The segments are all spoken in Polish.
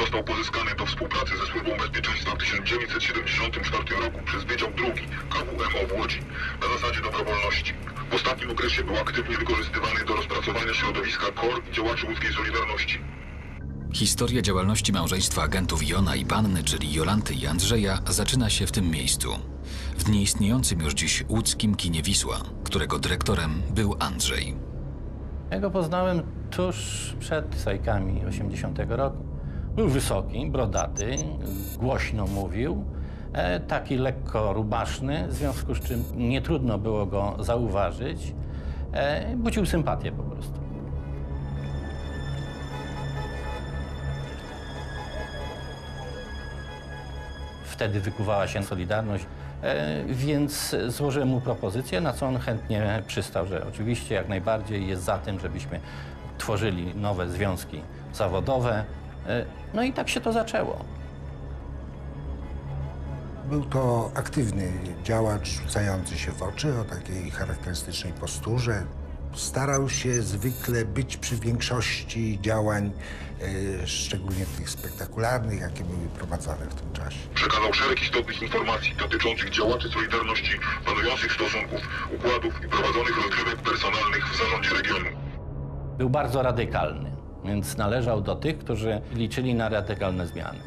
Został pozyskany do współpracy ze Służbą Bezpieczeństwa w 1974 roku przez Wydział II KWMO w Łodzi na zasadzie dobrowolności. W ostatnim okresie był aktywnie wykorzystywany do rozpracowania środowiska KOR i działaczy łódzkiej Solidarności. Historia działalności małżeństwa agentów Jona i Panny, czyli Jolanty i Andrzeja, zaczyna się w tym miejscu. W nieistniejącym już dziś łódzkim kinie Wisła, którego dyrektorem był Andrzej. Ja go poznałem tuż przed strajkami 80 roku. Był wysoki, brodaty, głośno mówił, taki lekko rubaszny, w związku z czym nie trudno było go zauważyć. Budził sympatię po prostu. Wtedy wykuwała się Solidarność, więc złożyłem mu propozycję, na co on chętnie przystał, że oczywiście jak najbardziej jest za tym, żebyśmy tworzyli nowe związki zawodowe. No i tak się to zaczęło. Był to aktywny działacz rzucający się w oczy o takiej charakterystycznej posturze. Starał się zwykle być przy większości działań, szczególnie tych spektakularnych, jakie były prowadzone w tym czasie. Przekazał szereg istotnych informacji dotyczących działaczy Solidarności, panujących stosunków, układów i prowadzonych rozgrywek personalnych w zarządzie regionu. Był bardzo radykalny, więc należał do tych, którzy liczyli na radykalne zmiany.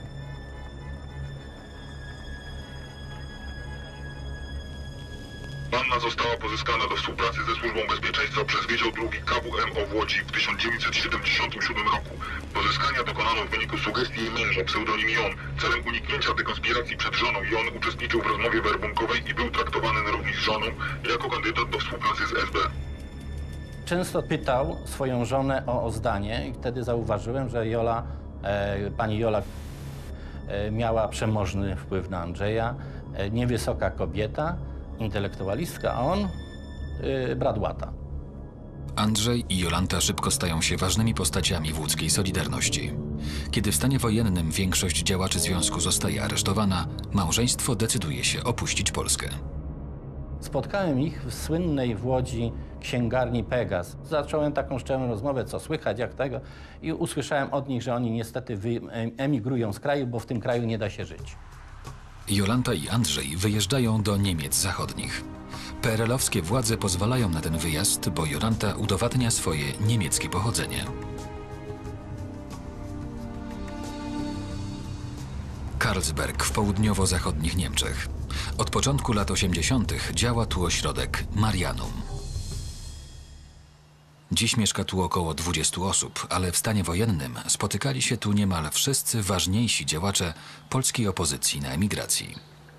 Panna została pozyskana do współpracy ze Służbą Bezpieczeństwa przez Wydział II KWMO w Łodzi w 1977 roku. Pozyskania dokonano w wyniku sugestii jej męża, pseudonim Jon. Celem uniknięcia dekonspiracji przed żoną Jon uczestniczył w rozmowie werbunkowej i był traktowany równie z żoną jako kandydat do współpracy z SB. Często pytał swoją żonę o zdanie i wtedy zauważyłem, że pani Jola miała przemożny wpływ na Andrzeja, niewysoka kobieta, intelektualistka, a on bradłata. Andrzej i Jolanta szybko stają się ważnymi postaciami w łódzkiej Solidarności. Kiedy w stanie wojennym większość działaczy związku zostaje aresztowana, małżeństwo decyduje się opuścić Polskę. Spotkałem ich w słynnej w Łodzi księgarni Pegas. Zacząłem taką szczerą rozmowę, co słychać, jak tego, i usłyszałem od nich, że oni niestety emigrują z kraju, bo w tym kraju nie da się żyć. Jolanta i Andrzej wyjeżdżają do Niemiec zachodnich. PRL-owskie władze pozwalają na ten wyjazd, bo Jolanta udowadnia swoje niemieckie pochodzenie. Carlsberg w południowo-zachodnich Niemczech. Od początku lat 80. działa tu ośrodek Marianum. Dziś mieszka tu około 20 osób, ale w stanie wojennym spotykali się tu niemal wszyscy ważniejsi działacze polskiej opozycji na emigracji.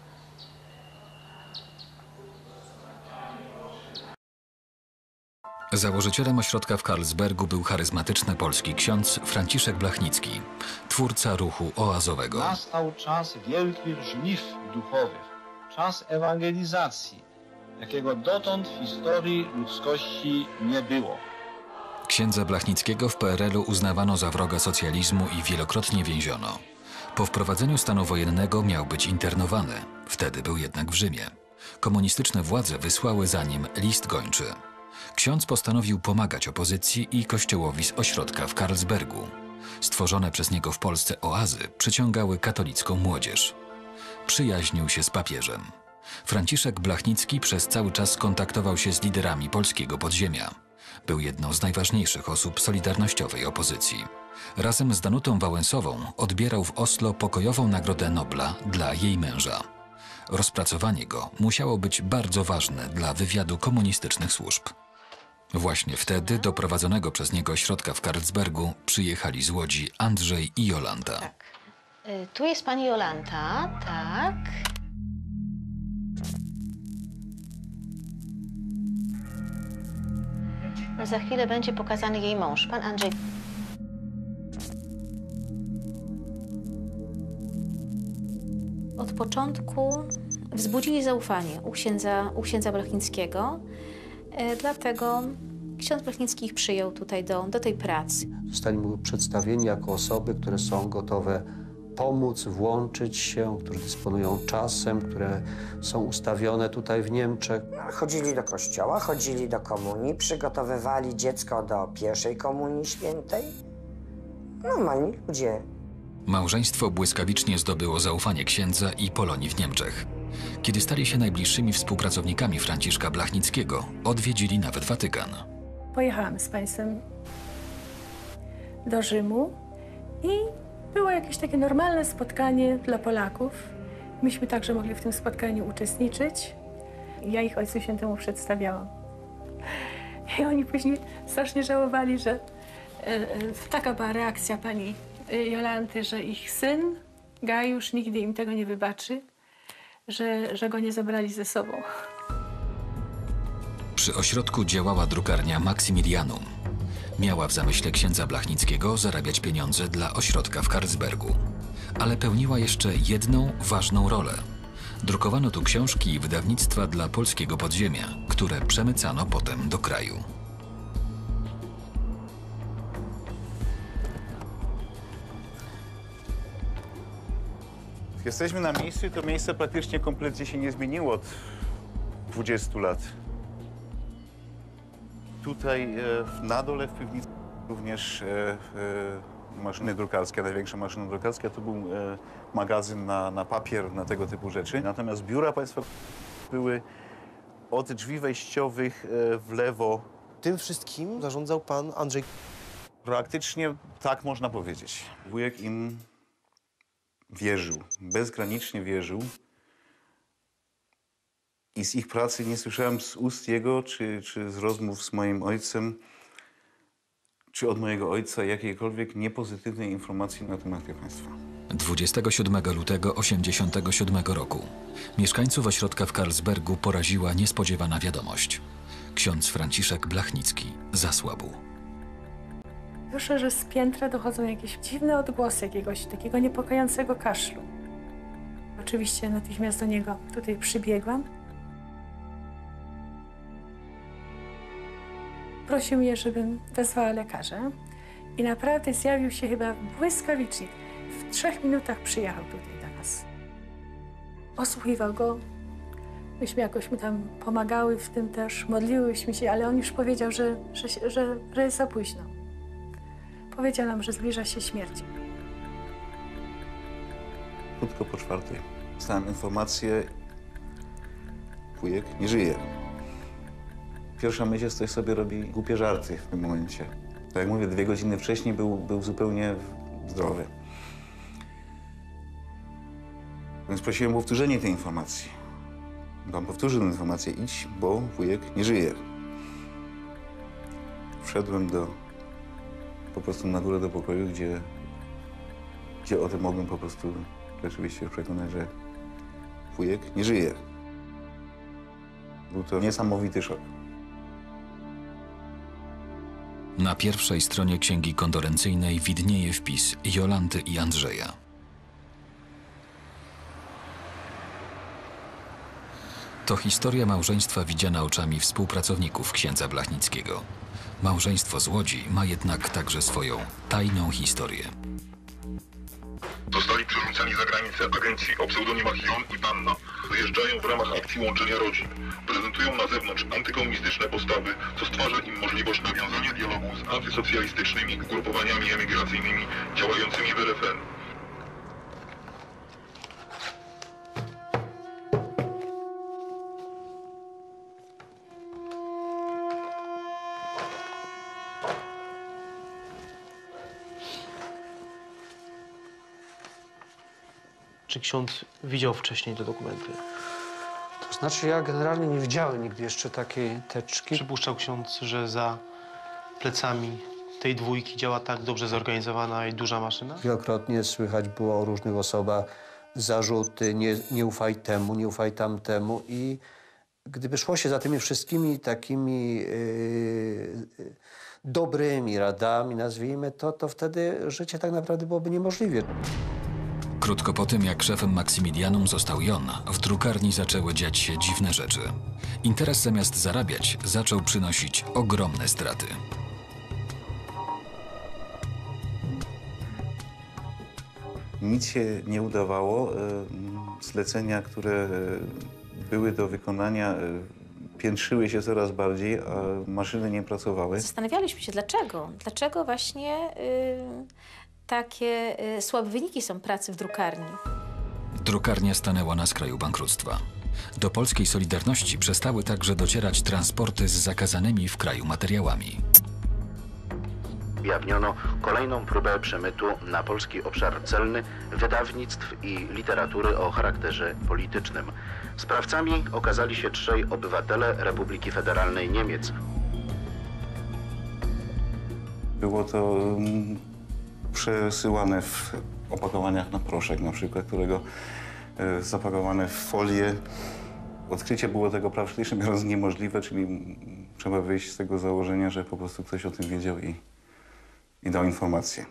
Założycielem ośrodka w Carlsbergu był charyzmatyczny polski ksiądz Franciszek Blachnicki, twórca ruchu oazowego. Nastał czas wielkich żniw duchowych, czas ewangelizacji, jakiego dotąd w historii ludzkości nie było. Księdza Blachnickiego w PRL-u uznawano za wroga socjalizmu i wielokrotnie więziono. Po wprowadzeniu stanu wojennego miał być internowany. Wtedy był jednak w Rzymie. Komunistyczne władze wysłały za nim list gończy. Ksiądz postanowił pomagać opozycji i kościołowi z ośrodka w Carlsbergu. Stworzone przez niego w Polsce oazy przyciągały katolicką młodzież. Przyjaźnił się z papieżem. Franciszek Blachnicki przez cały czas kontaktował się z liderami polskiego podziemia. Był jedną z najważniejszych osób solidarnościowej opozycji. Razem z Danutą Wałęsową odbierał w Oslo pokojową Nagrodę Nobla dla jej męża. Rozpracowanie go musiało być bardzo ważne dla wywiadu komunistycznych służb. Właśnie wtedy do prowadzonego przez niego ośrodka w Carlsbergu przyjechali z Łodzi Andrzej i Jolanta. Tak. Tu jest pani Jolanta, tak. Za chwilę będzie pokazany jej mąż, pan Andrzej. Od początku wzbudzili zaufanie u księdza Blachnickiego, dlatego ksiądz Blachnicki ich przyjął tutaj do tej pracy. Zostali mu przedstawieni jako osoby, które są gotowe pomóc, włączyć się, które dysponują czasem, które są ustawione tutaj w Niemczech. Chodzili do kościoła, chodzili do komunii, przygotowywali dziecko do pierwszej komunii świętej. Normalni ludzie. Małżeństwo błyskawicznie zdobyło zaufanie księdza i Polonii w Niemczech. Kiedy stali się najbliższymi współpracownikami Franciszka Blachnickiego, odwiedzili nawet Watykan. Pojechałam z państwem do Rzymu i było jakieś takie normalne spotkanie dla Polaków. Myśmy także mogli w tym spotkaniu uczestniczyć. Ja ich Ojcu Świętemu przedstawiałam. I oni później strasznie żałowali, że taka była reakcja pani Jolanty, że ich syn, Gajusz, nigdy im tego nie wybaczy, że go nie zabrali ze sobą. Przy ośrodku działała drukarnia Maximilianum. Miała w zamyśle księdza Blachnickiego zarabiać pieniądze dla ośrodka w Karlsbergu. Ale pełniła jeszcze jedną ważną rolę. Drukowano tu książki i wydawnictwa dla polskiego podziemia, które przemycano potem do kraju. Jesteśmy na miejscu i to miejsce praktycznie kompletnie się nie zmieniło od 20 lat. Tutaj na dole w piwnicy również maszyny drukarskie, największa maszyna drukarska to był magazyn na papier, na tego typu rzeczy. Natomiast biura państwa były od drzwi wejściowych w lewo. Tym wszystkim zarządzał pan Andrzej. Praktycznie tak można powiedzieć. Wujek im wierzył, bezgranicznie wierzył. I z ich pracy nie słyszałem z ust jego, czy z rozmów z moim ojcem, czy od mojego ojca jakiejkolwiek niepozytywnej informacji na temat tego państwa. 27 lutego 1987 roku mieszkańców ośrodka w Karlsbergu poraziła niespodziewana wiadomość. Ksiądz Franciszek Blachnicki zasłabł. Słyszę, że z piętra dochodzą jakieś dziwne odgłosy jakiegoś takiego niepokojącego kaszlu. Oczywiście natychmiast do niego tutaj przybiegłam. Prosił mnie, żebym wezwała lekarza i naprawdę zjawił się chyba błyskawicznie. W 3 minutach przyjechał tutaj do nas. Osłuchiwał go. Myśmy jakoś mu tam pomagały w tym też, modliłyśmy się, ale on już powiedział, że jest za późno. Powiedział nam, że zbliża się śmierć. Krótko po 4 dostałem informację, wujek nie żyje. Pierwsza myśl jest, ktoś sobie robi głupie żarty w tym momencie. Tak jak mówię, 2 godziny wcześniej był zupełnie zdrowy. Więc prosiłem o powtórzenie tej informacji. Pan powtórzył tę informację, idź, bo wujek nie żyje. Wszedłem po prostu na górę do pokoju, gdzie o tym mogłem po prostu rzeczywiście przekonać, że wujek nie żyje. Był to niesamowity szok. Na pierwszej stronie księgi kondolencyjnej widnieje wpis Jolanty i Andrzeja. To historia małżeństwa widziana oczami współpracowników księdza Blachnickiego. Małżeństwo z Łodzi ma jednak także swoją tajną historię. Zostali przerzuceni za granicę agencji o pseudonimach Jon i Panna. Wyjeżdżają w ramach akcji łączenia rodzin. Prezentują na zewnątrz antykomunistyczne postawy, co stwarza im możliwość nawiązania dialogu z antysocjalistycznymi ugrupowaniami emigracyjnymi działającymi w RFN. Czy ksiądz widział wcześniej te dokumenty? To znaczy, ja generalnie nie widziałem nigdy jeszcze takiej teczki. Przypuszczał ksiądz, że za plecami tej dwójki działa tak dobrze zorganizowana i duża maszyna? Wielokrotnie słychać było o różnych osobach zarzuty, nie ufaj temu, nie ufaj tamtemu. I gdyby szło się za tymi wszystkimi takimi dobrymi radami, nazwijmy to wtedy życie tak naprawdę byłoby niemożliwe. Krótko po tym, jak szefem Maximilianum został Jon, w drukarni zaczęły dziać się dziwne rzeczy. Interes zamiast zarabiać, zaczął przynosić ogromne straty. Nic się nie udawało. Zlecenia, które były do wykonania, piętrzyły się coraz bardziej, a maszyny nie pracowały. Zastanawialiśmy się, dlaczego? Dlaczego właśnie takie słabe wyniki są pracy w drukarni. Drukarnia stanęła na skraju bankructwa. Do polskiej Solidarności przestały także docierać transporty z zakazanymi w kraju materiałami. Ujawniono kolejną próbę przemytu na polski obszar celny wydawnictw i literatury o charakterze politycznym. Sprawcami okazali się 3 obywatele Republiki Federalnej Niemiec. Było to przesyłane w opakowaniach na proszek na przykład, którego zapakowane w folię. Odkrycie było tego praktycznie biorąc niemożliwe, czyli trzeba wyjść z tego założenia, że po prostu ktoś o tym wiedział i dał informację.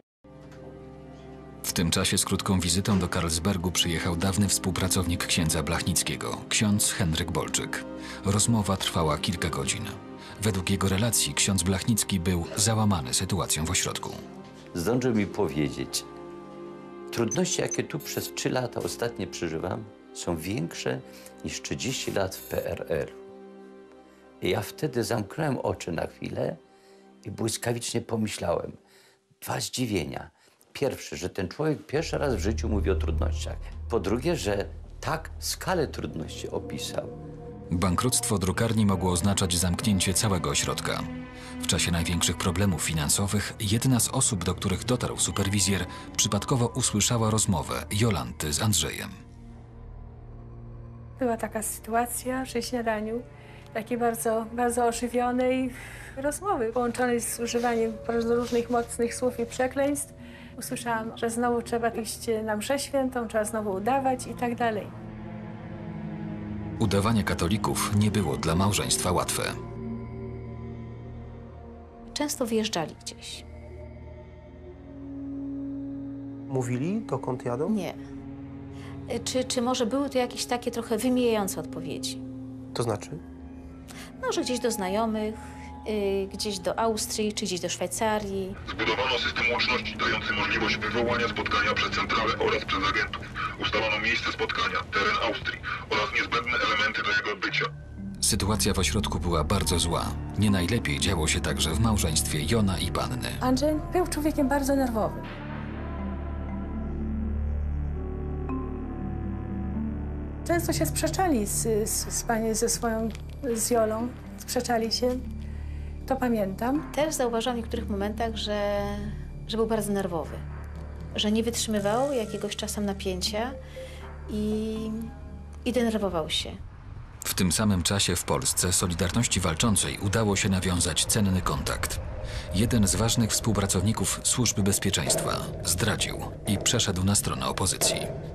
W tym czasie z krótką wizytą do Karlsbergu przyjechał dawny współpracownik księdza Blachnickiego, ksiądz Henryk Bolczyk. Rozmowa trwała kilka godzin. Według jego relacji ksiądz Blachnicki był załamany sytuacją w ośrodku. Zdążył mi powiedzieć, trudności, jakie tu przez 3 lata ostatnie przeżywam, są większe niż 30 lat w PRL. I ja wtedy zamknąłem oczy na chwilę i błyskawicznie pomyślałem. 2 zdziwienia. Pierwsze, że ten człowiek pierwszy raz w życiu mówi o trudnościach. Po drugie, że tak skalę trudności opisał. Bankructwo drukarni mogło oznaczać zamknięcie całego ośrodka. W czasie największych problemów finansowych jedna z osób, do których dotarł superwizjer, przypadkowo usłyszała rozmowę Jolanty z Andrzejem. Była taka sytuacja przy śniadaniu, takiej bardzo ożywionej rozmowy, połączonej z używaniem bardzo różnych mocnych słów i przekleństw. Usłyszałam, że znowu trzeba iść na mszę świętą, trzeba znowu udawać i tak dalej. Udawanie katolików nie było dla małżeństwa łatwe. Często wyjeżdżali gdzieś. Mówili, dokąd jadą? Nie. Czy może były to jakieś takie trochę wymijające odpowiedzi? To znaczy? No, że gdzieś do znajomych, gdzieś do Austrii, czy gdzieś do Szwajcarii. Zbudowano system łączności dający możliwość wywołania spotkania przez centralę oraz przez agentów. Ustalono miejsce spotkania, teren Austrii oraz niezbędne elementy do jego odbycia. Sytuacja w ośrodku była bardzo zła. Nie najlepiej działo się także w małżeństwie Jona i Panny. Andrzej był człowiekiem bardzo nerwowym. Często się sprzeczali z Jolą, sprzeczali się, to pamiętam. Też zauważyłam w niektórych momentach, że był bardzo nerwowy, że nie wytrzymywał jakiegoś czasem napięcia i denerwował się. W tym samym czasie w Polsce Solidarności Walczącej udało się nawiązać cenny kontakt. Jeden z ważnych współpracowników Służby Bezpieczeństwa zdradził i przeszedł na stronę opozycji.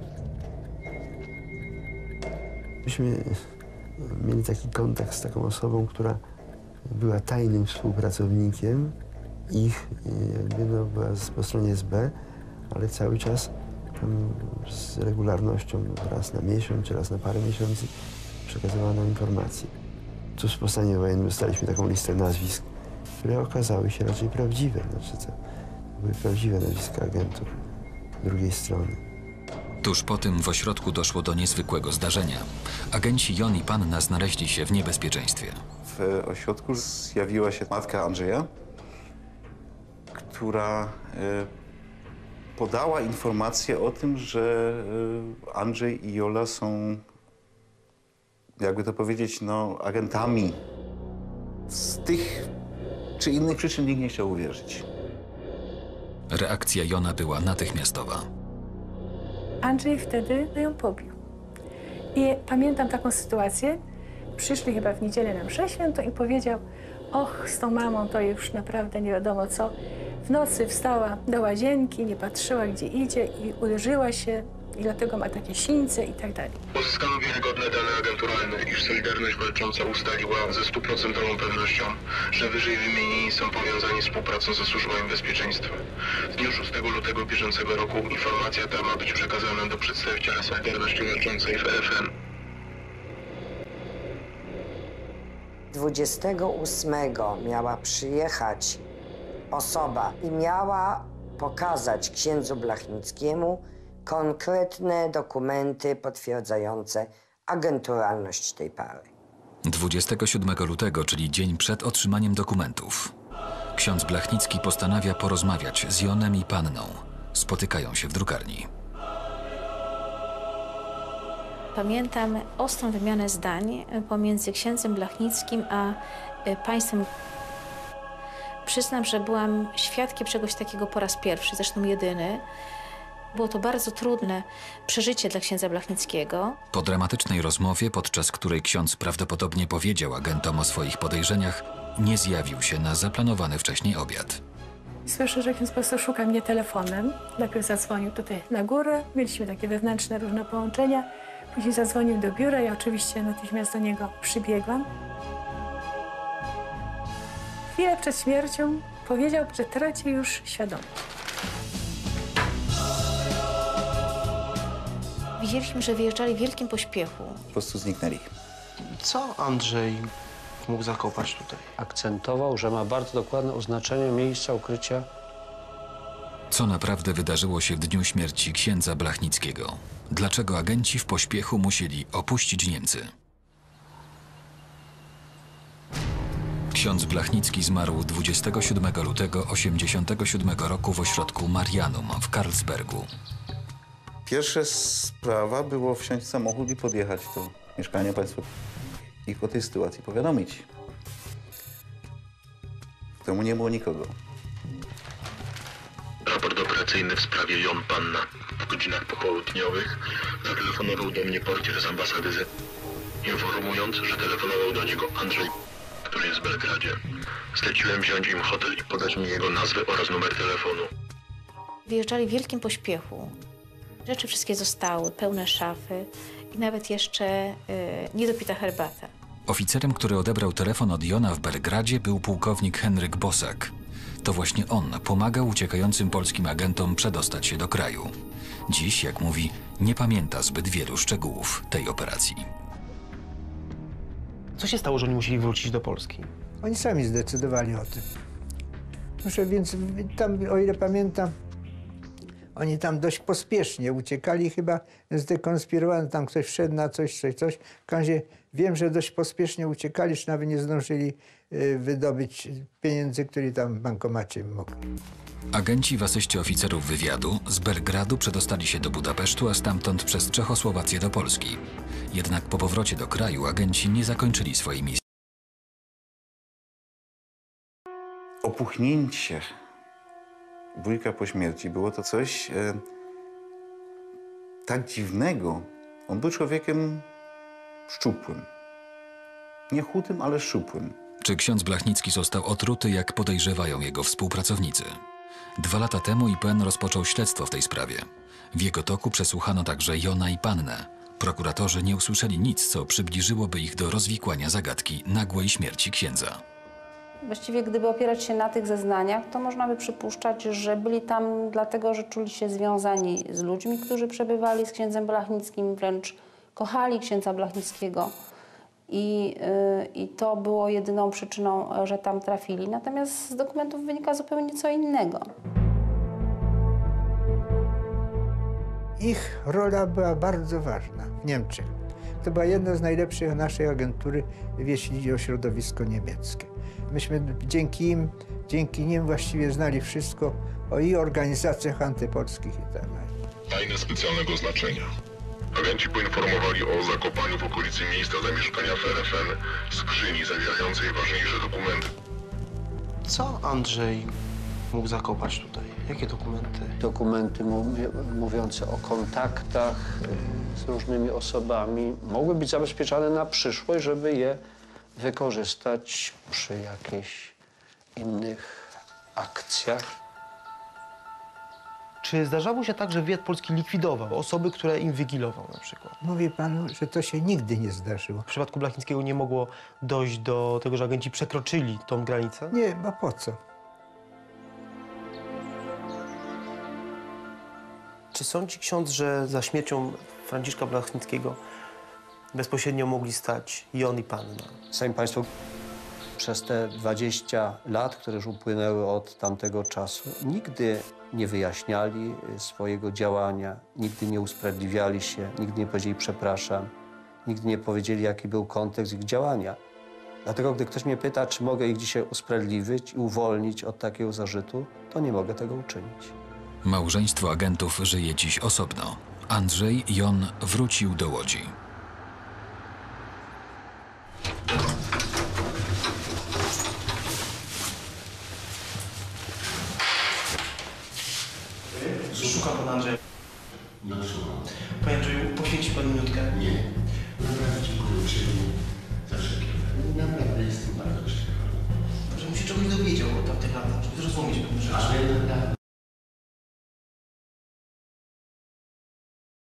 Myśmy mieli taki kontakt z taką osobą, która była tajnym współpracownikiem ich, była po stronie SB, ale cały czas tam z regularnością raz na miesiąc czy raz na parę miesięcy przekazywano informacje. Tu w stanie wojennym dostaliśmy taką listę nazwisk, które okazały się raczej prawdziwe. Znaczy, to były prawdziwe nazwiska agentów drugiej strony. Tuż po tym w ośrodku doszło do niezwykłego zdarzenia. Agenci Jon i Panna znaleźli się w niebezpieczeństwie. W ośrodku zjawiła się matka Andrzeja, która podała informację o tym, że Andrzej i Jola są, jakby to powiedzieć, no, agentami. Z tych czy innych przyczyn nikt nie chciał uwierzyć. Reakcja Jona była natychmiastowa. Andrzej wtedy ją pobił. I pamiętam taką sytuację. Przyszli chyba w niedzielę na mszę świętą i powiedział: och, z tą mamą to już naprawdę nie wiadomo co. W nocy wstała do łazienki, nie patrzyła gdzie idzie i uderzyła się i dlatego ma takie sińce i tak dalej. Pozyskano wiarygodne dane agenturalne, iż Solidarność Walcząca ustaliła ze 100% pewnością, że wyżej wymienieni są powiązani współpracą ze Służbami Bezpieczeństwa. W dniu 6 lutego bieżącego roku informacja ta ma być przekazana do przedstawiciela Solidarności Walczącej w FM. 28 miała przyjechać osoba i miała pokazać księdzu Blachnickiemu konkretne dokumenty potwierdzające agenturalność tej pary. 27 lutego, czyli dzień przed otrzymaniem dokumentów. Ksiądz Blachnicki postanawia porozmawiać z Jonem i Panną. Spotykają się w drukarni. Pamiętam ostrą wymianę zdań pomiędzy księdzem Blachnickim a państwem. Przyznam, że byłam świadkiem czegoś takiego po raz pierwszy, zresztą jedyny. Było to bardzo trudne przeżycie dla księdza Blachnickiego. Po dramatycznej rozmowie, podczas której ksiądz prawdopodobnie powiedział agentom o swoich podejrzeniach, nie zjawił się na zaplanowany wcześniej obiad. Słyszę, że ksiądz po prostu szuka mnie telefonem. Najpierw zadzwonił tutaj na górę, mieliśmy takie wewnętrzne różne połączenia. Później zadzwonił do biura i oczywiście natychmiast do niego przybiegłam. Chwilę przed śmiercią powiedział, że traci już świadomość. Widzieliśmy, że wyjeżdżali w wielkim pośpiechu. Po prostu zniknęli. Co Andrzej mógł zakopać tutaj? Akcentował, że ma bardzo dokładne oznaczenie miejsca ukrycia. Co naprawdę wydarzyło się w dniu śmierci księdza Blachnickiego? Dlaczego agenci w pośpiechu musieli opuścić Niemcy? Ksiądz Blachnicki zmarł 27 lutego 1987 roku w ośrodku Marianum w Karlsbergu. Pierwsza sprawa było wsiąść w samochód i podjechać do mieszkania państwa i o tej sytuacji powiadomić. W domu nie było nikogo. Raport operacyjny w sprawie Jon Panna. W godzinach popołudniowych zatelefonował do mnie portier z ambasady Z, informując, że telefonował do niego Andrzej, który jest w Belgradzie. Zleciłem wziąć im hotel i podać mi jego nazwę oraz numer telefonu. Wyjeżdżali w wielkim pośpiechu. Rzeczy wszystkie zostały, pełne szafy i nawet jeszcze niedopita herbata. Oficerem, który odebrał telefon od Jona w Belgradzie, był pułkownik Henryk Bosak. To właśnie on pomagał uciekającym polskim agentom przedostać się do kraju. Dziś, jak mówi, nie pamięta zbyt wielu szczegółów tej operacji. Co się stało, że oni musieli wrócić do Polski? Oni sami zdecydowali o tym. Muszę więc tam, o ile pamiętam, oni tam dość pospiesznie uciekali, chyba zdekonspirowano, tam ktoś wszedł na coś. W każdym razie wiem, że dość pospiesznie uciekali, że nawet nie zdążyli wydobyć pieniędzy, które tam w bankomacie mogli. Agenci w asyście oficerów wywiadu z Belgradu przedostali się do Budapesztu, a stamtąd przez Czechosłowację do Polski. Jednak po powrocie do kraju agenci nie zakończyli swojej misji. Opuchnięcie wujka po śmierci było to coś tak dziwnego. On był człowiekiem szczupłym. Nie chudym, ale szczupłym. Czy ksiądz Blachnicki został otruty, jak podejrzewają jego współpracownicy? 2 lata temu IPN rozpoczął śledztwo w tej sprawie. W jego toku przesłuchano także Jona i Pannę. Prokuratorzy nie usłyszeli nic, co przybliżyłoby ich do rozwikłania zagadki nagłej śmierci księdza. Właściwie gdyby opierać się na tych zeznaniach, to można by przypuszczać, że byli tam dlatego, że czuli się związani z ludźmi, którzy przebywali z księdzem Blachnickim, wręcz kochali księdza Blachnickiego. I to było jedyną przyczyną, że tam trafili. Natomiast z dokumentów wynika zupełnie co innego. Ich rola była bardzo ważna w Niemczech. To była jedna z najlepszych naszej agentury, jeśli chodzi o środowisko niemieckie. Myśmy dzięki nim właściwie znali wszystko o i organizacjach antypolskich i tak dalej. Tajne specjalnego znaczenia. Agenci poinformowali o zakopaniu w okolicy miejsca zamieszkania FRFN skrzyni zawierającej ważniejsze dokumenty. Co Andrzej mógł zakopać tutaj? Jakie dokumenty? Dokumenty mówiące o kontaktach z różnymi osobami mogły być zabezpieczane na przyszłość, żeby je wykorzystać przy jakichś innych akcjach. Czy zdarzało się tak, że wywiad polski likwidował osoby, które inwigilował na przykład? Mówi panu, że to się nigdy nie zdarzyło. W przypadku Blachnickiego nie mogło dojść do tego, że agenci przekroczyli tą granicę? Nie, bo po co? Czy sądzi ksiądz, że za śmiercią Franciszka Blachnickiego bezpośrednio mogli stać Jon i Panna? Sami Państwo, przez te 20 lat, które już upłynęły od tamtego czasu, nigdy nie wyjaśniali swojego działania, nigdy nie usprawiedliwiali się, nigdy nie powiedzieli przepraszam, nigdy nie powiedzieli, jaki był kontekst ich działania. Dlatego, gdy ktoś mnie pyta, czy mogę ich dzisiaj usprawiedliwić i uwolnić od takiego zarzutu, to nie mogę tego uczynić. Małżeństwo agentów żyje dziś osobno. Andrzej Jon wrócił do Łodzi. Szukam pana Andrzeja. No słucham. Panie Andrzeju, poświęci pan minutkę? Nie. Naprawdę dziękuję uprzejmie za wszelkie. Naprawdę jestem bardzo szczęśliwy. Że mu się czegoś dowiedział od tamtych lat, żeby zrozumieć pewne rzeczy. Ale naprawdę